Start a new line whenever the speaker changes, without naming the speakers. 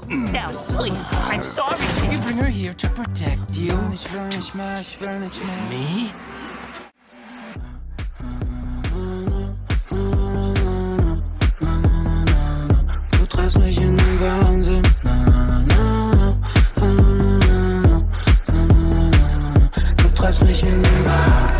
Now, please, I'm sorry.
You bring her here to protect you. Me?
Du treibst mich in den Wahnsinn. Du treibst mich in den Wahnsinn.